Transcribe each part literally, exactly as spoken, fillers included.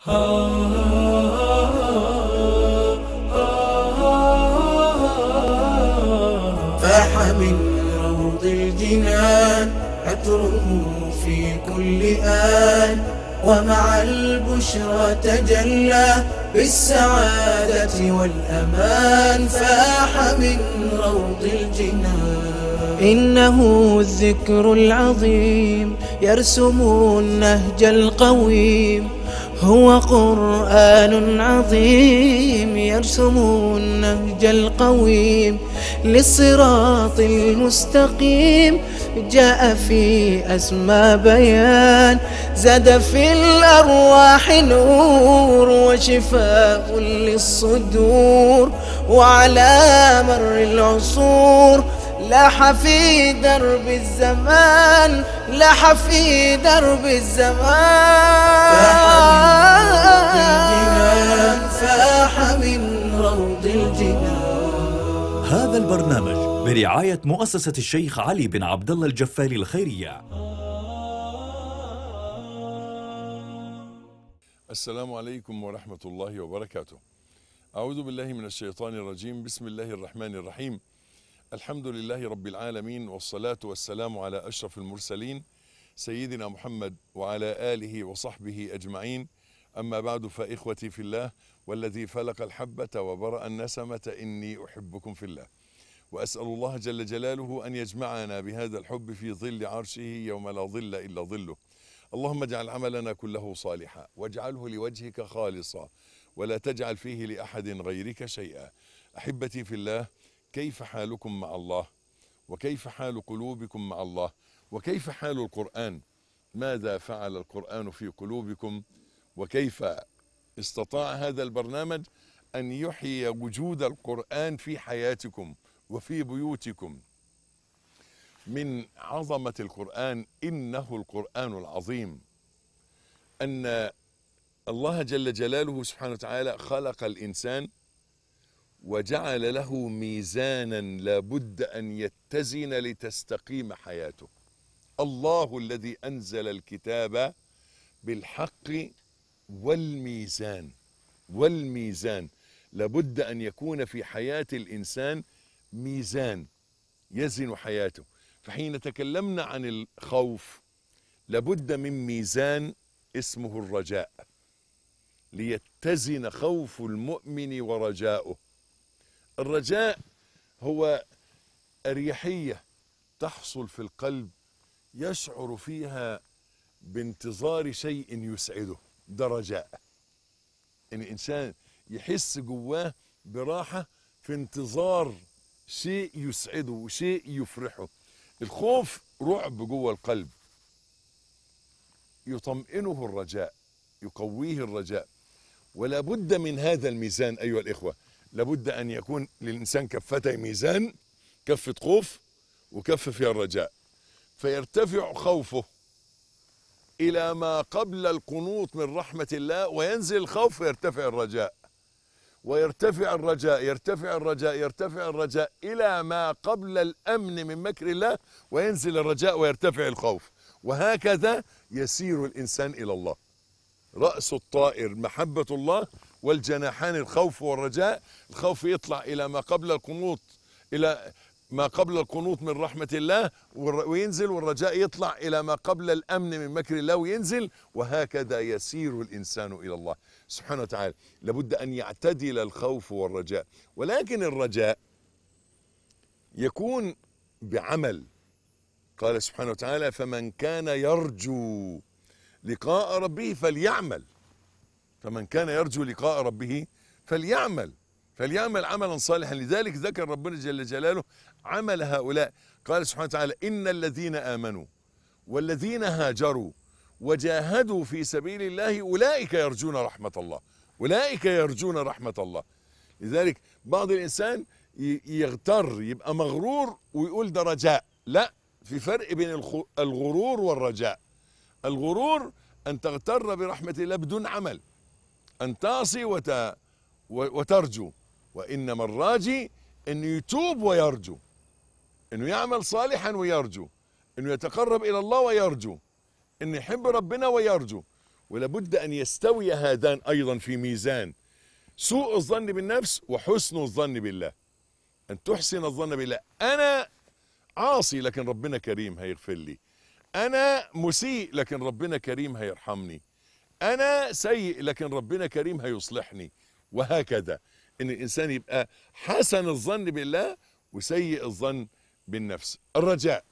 فاح من روض الجنان عطره في كل آن، ومع البشرى تجلى بالسعادة والأمان. فاح من روض الجنان إنه الذكر العظيم يرسم النهج القويم، هو قرآن عظيم يرسم النهج القويم للصراط المستقيم. جاء في أسمى بيان، زاد في الأرواح نور وشفاء للصدور، وعلى مر العصور لاح في درب الزمان، لاح في درب الزمان. فاح من روض الجنان. هذا البرنامج برعاية مؤسسة الشيخ علي بن عبد الله الجفالي الخيرية. السلام عليكم ورحمة الله وبركاته. أعوذ بالله من الشيطان الرجيم. بسم الله الرحمن الرحيم. الحمد لله رب العالمين، والصلاة والسلام على أشرف المرسلين سيدنا محمد وعلى آله وصحبه أجمعين. أما بعد، فإخوتي في الله والذي فلق الحبة وبرأ النسمة إني أحبكم في الله، وأسأل الله جل جلاله أن يجمعنا بهذا الحب في ظل عرشه يوم لا ظل إلا ظله. اللهم اجعل عملنا كله صالحا، واجعله لوجهك خالصا، ولا تجعل فيه لأحد غيرك شيئا. أحبتي في الله، كيف حالكم مع الله؟ وكيف حال قلوبكم مع الله؟ وكيف حال القرآن؟ ماذا فعل القرآن في قلوبكم؟ وكيف استطاع هذا البرنامج أن يحيي وجود القرآن في حياتكم وفي بيوتكم؟ من عظمة القرآن إنه القرآن العظيم، أن الله جل جلاله سبحانه وتعالى خلق الإنسان وجعل له ميزانا لابد أن يتزن لتستقيم حياته. الله الذي أنزل الكتاب بالحق والميزان. والميزان لابد أن يكون في حياة الإنسان ميزان يزن حياته. فحين تكلمنا عن الخوف لابد من ميزان اسمه الرجاء، ليتزن خوف المؤمن ورجاؤه. الرجاء هو أريحية تحصل في القلب يشعر فيها بانتظار شيء يسعده. ده رجاء، إن الإنسان يحس جواه براحة في انتظار شيء يسعده وشيء يفرحه. الخوف رعب جوه القلب، يطمئنه الرجاء، يقويه الرجاء. ولا بد من هذا الميزان أيها الإخوة. لابد أن يكون للإنسان كفتي ميزان، كفة خوف وكفة فيها الرجاء، فيرتفع خوفه إلى ما قبل القنوط من رحمة الله، وينزل الخوف ويرتفع الرجاء، ويرتفع الرجاء يرتفع الرجاء يرتفع الرجاء إلى ما قبل الأمن من مكر الله، وينزل الرجاء ويرتفع الخوف. وهكذا يسير الإنسان إلى الله. رأس الطائر محبة الله، والجناحان الخوف والرجاء. الخوف يطلع إلى ما قبل القنوط، إلى ما قبل القنوط من رحمة الله وينزل، والرجاء يطلع إلى ما قبل الأمن من مكر الله وينزل. وهكذا يسير الإنسان إلى الله سبحانه وتعالى. لابد أن يعتدل الخوف والرجاء، ولكن الرجاء يكون بعمل. قال سبحانه وتعالى: فمن كان يرجو لقاء ربه فليعمل. فمن كان يرجو لقاء ربه فليعمل فليعمل عملا صالحا. لذلك ذكر ربنا جل جلاله عمل هؤلاء. قال سبحانه وتعالى: إن الذين آمنوا والذين هاجروا وجاهدوا في سبيل الله أولئك يرجون رحمة الله. أولئك يرجون رحمة الله. لذلك بعض الإنسان يغتر، يبقى مغرور ويقول ده رجاء. لا، في فرق بين الغرور والرجاء. الغرور أن تغتر برحمة الله بدون عمل، أن تعصي وت... وترجو. وإنما الراجي أنه يتوب ويرجو، أنه يعمل صالحا ويرجو، أنه يتقرب إلى الله ويرجو، أنه يحب ربنا ويرجو. ولابد أن يستوي هذان أيضا في ميزان سوء الظن بالنفس وحسن الظن بالله. أن تحسن الظن بالله، أنا عاصي لكن ربنا كريم هيغفر لي، أنا مسيء لكن ربنا كريم هيرحمني، أنا سيء لكن ربنا كريم هيصلحني، وهكذا. إن الإنسان يبقى حسن الظن بالله وسيء الظن بالنفس. الرجاء،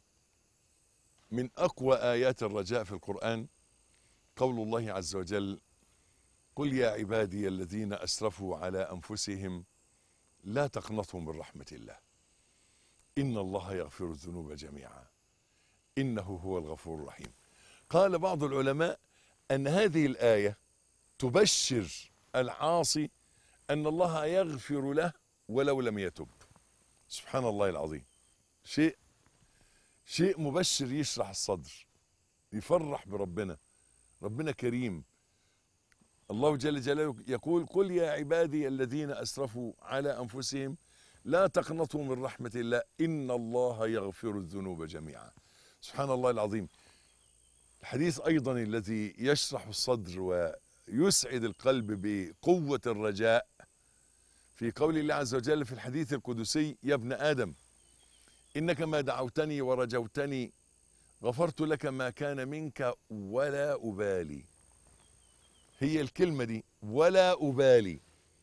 من أقوى آيات الرجاء في القرآن قول الله عز وجل: قل يا عبادي الذين أسرفوا على أنفسهم لا تقنطوا من رحمة الله إن الله يغفر الذنوب جميعا إنه هو الغفور الرحيم. قال بعض العلماء أن هذه الآية تبشر العاصي أن الله يغفر له ولو لم يتب. سبحان الله العظيم. شيء شيء مبشر، يشرح الصدر، يفرح بربنا. ربنا كريم. الله جل جلاله يقول: قل يا عبادي الذين أسرفوا على أنفسهم لا تقنطوا من رحمة الله إن الله يغفر الذنوب جميعا. سبحان الله العظيم. الحديث أيضا الذي يشرح الصدر ويسعد القلب بقوة الرجاء في قول الله عز وجل في الحديث القدسي: يا ابن آدم إنك ما دعوتني ورجوتني غفرت لك ما كان منك ولا أبالي. هي الكلمة دي، ولا أبالي.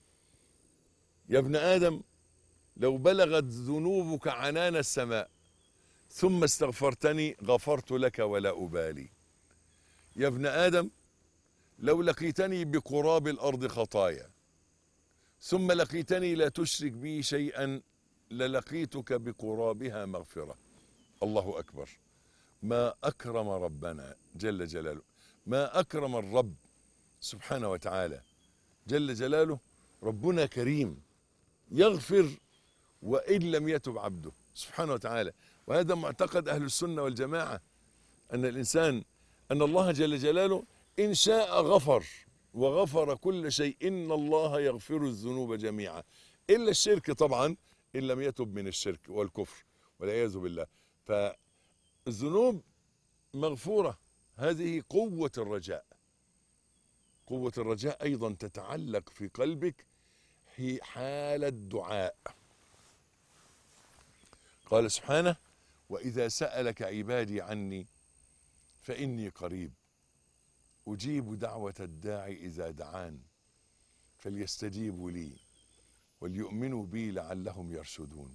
يا ابن آدم لو بلغت ذنوبك عنان السماء ثم استغفرتني غفرت لك ولا أبالي. يا ابن آدم لو لقيتني بقراب الأرض خطايا ثم لقيتني لا تشرك بي شيئا للقيتك بقرابها مغفرة. الله أكبر. ما أكرم ربنا جل جلاله، ما أكرم الرب سبحانه وتعالى جل جلاله. ربنا كريم يغفر وإن لم يتب عبده سبحانه وتعالى. وهذا معتقد أهل السنة والجماعة، أن الإنسان أن الله جل جلاله إن شاء غفر وغفر كل شيء. إن الله يغفر الذنوب جميعا إلا الشرك طبعا، إن لم يتب من الشرك والكفر والعياذ بالله. فالذنوب مغفورة. هذه قوة الرجاء. قوة الرجاء أيضا تتعلق في قلبك في حال الدعاء. قال سبحانه: وإذا سألك عبادي عني فإني قريب أجيب دعوة الداعي إذا دعان فليستجيبوا لي وليؤمنوا بي لعلهم يرشدون.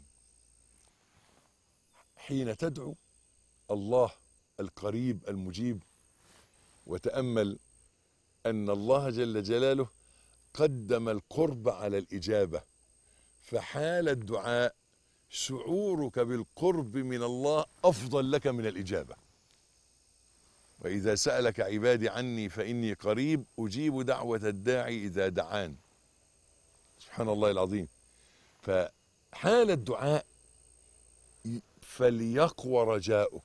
حين تدعو الله القريب المجيب، وتأمل أن الله جل جلاله قدم القرب على الإجابة، فحال الدعاء شعورك بالقرب من الله أفضل لك من الإجابة. وإذا سألك عبادي عني فإني قريب أجيب دعوة الداعي إذا دعان. سبحان الله العظيم. فحال الدعاء فليقوى رجاؤك،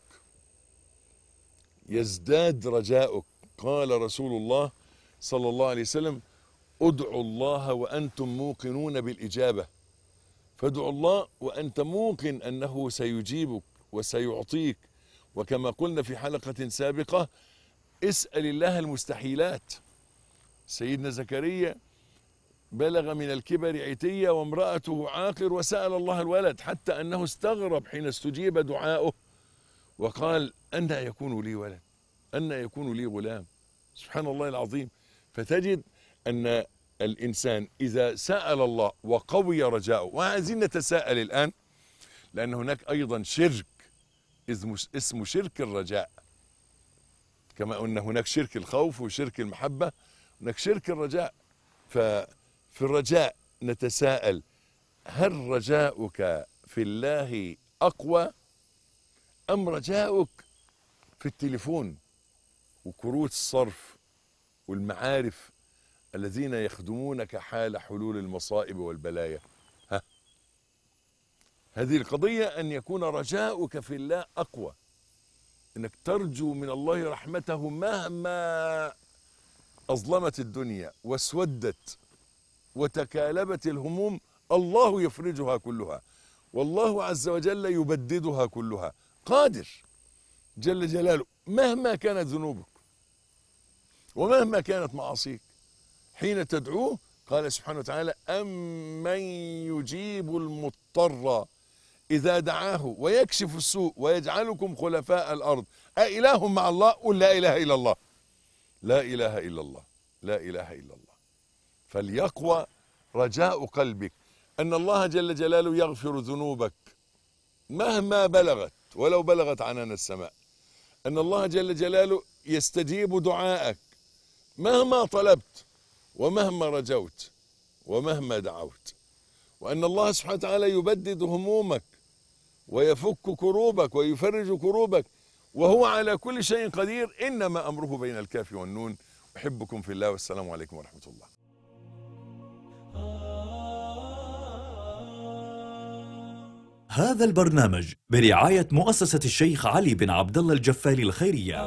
يزداد رجاؤك. قال رسول الله صلى الله عليه وسلم: ادعوا الله وأنتم موقنون بالإجابة. فادعوا الله وأنت موقن أنه سيجيبك وسيعطيك. وكما قلنا في حلقة سابقة: اسأل الله المستحيلات. سيدنا زكريا بلغ من الكبر عتية وامرأته عاقر وسأل الله الولد، حتى أنه استغرب حين استجيب دعاؤه وقال: أنى يكون لي ولد، أنى يكون لي غلام. سبحان الله العظيم. فتجد أن الإنسان إذا سأل الله وقوي رجاؤه، وعايزين نتساءل الآن لأن هناك أيضا شرك اسمه شرك الرجاء. كما أن هناك شرك الخوف وشرك المحبة، هناك شرك الرجاء. ففي الرجاء نتساءل: هل رجاؤك في الله أقوى أم رجاؤك في التليفون وكروت الصرف والمعارف الذين يخدمونك حال حلول المصائب والبلايا؟ ها؟ هذه القضية أن يكون رجاؤك في الله أقوى، أنك ترجو من الله رحمته مهما أظلمت الدنيا واسودت وتكالبت الهموم، الله يفرجها كلها، والله عز وجل يبددها كلها، قادر جل جلاله مهما كانت ذنوبك. ومهما كانت معاصيك حين تدعوه قال سبحانه وتعالى: أمن يجيب المضطر إذا دعاه ويكشف السوء ويجعلكم خلفاء الأرض أإله مع الله؟ قل لا إله إلا الله، لا إله إلا الله، لا إله إلا الله. فليقوى رجاء قلبك أن الله جل جلاله يغفر ذنوبك مهما بلغت ولو بلغت عنان السماء، أن الله جل جلاله يستجيب دعاءك مهما طلبت ومهما رجوت ومهما دعوت، وأن الله سبحانه وتعالى يبدد همومك ويفك كروبك ويفرج كروبك، وهو على كل شيء قدير. إنما أمره بين الكاف والنون. أحبكم في الله، والسلام عليكم ورحمة الله. هذا البرنامج برعاية مؤسسة الشيخ علي بن عبد الله الجفالي الخيرية.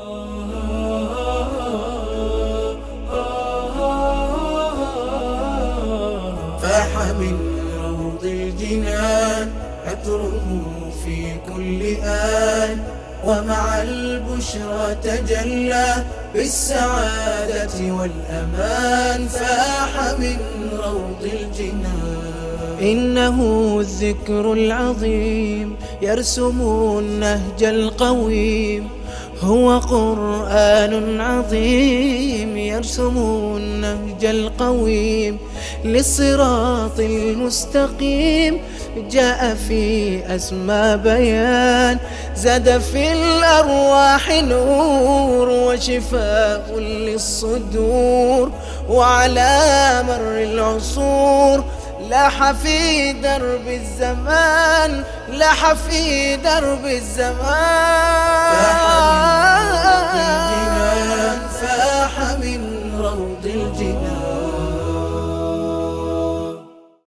فاح من روض الجنان عطره في كل آن، ومع البشرى تجلى بالسعادة والأمان. فاح من روض الجنان إنه الذكر العظيم يرسم النهج القويم، هو قرآن عظيم يرسم النهج القويم للصراط المستقيم. جاء في أسمى بيان، زاد في الأرواح نور وشفاء للصدور، وعلى مر العصور لاح في درب الزمان، لاح في درب الزمان.